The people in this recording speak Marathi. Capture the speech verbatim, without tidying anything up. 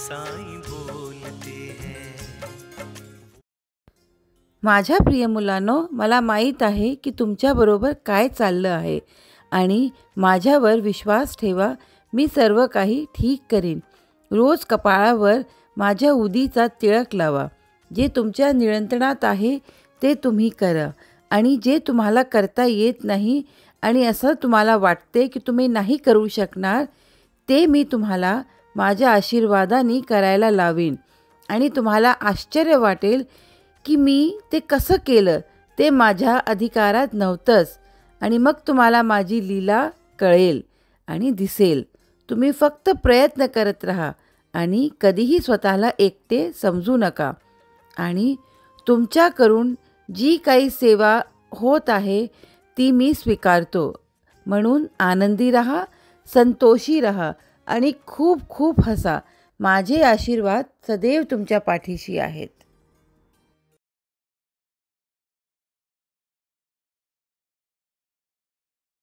साईं बोलते हैं। माझ्या प्रिय मुलांनो, मला माहीत आहे की तुमच्याबरोबर काय चाललं आहे आणि माझ्यावर विश्वास ठेवा, मी सर्व काही ठीक करीन. रोज कपाळावर माझ्या उदीचा तिळक लावा. जे तुमच्या नियंत्रणात आहे ते तुम्ही करा आणि जे तुम्हाला करता येत नाही आणि असं तुम्हाला वाटते की तुम्ही नाही करू शकणार, ते मी तुम्हाला माझ्या आशीर्वादाने करायला लावीन आणि तुम्हाला आश्चर्य वाटेल की मी ते कसं केलं. ते माझ्या अधिकारात नव्हतंच आणि मग तुम्हाला माझी लीला कळेल आणि दिसेल. तुम्ही फक्त प्रयत्न करत राहा आणि कधीही स्वतःला एकटे समजू नका. आणि तुमच्याकडून जी काही सेवा होत आहे ती मी स्वीकारतो. म्हणून आनंदी रहा, संतोषी रहा आणि खूप खूप हसा. माझे आशीर्वाद सदैव तुमच्या पाठीशी आहेत.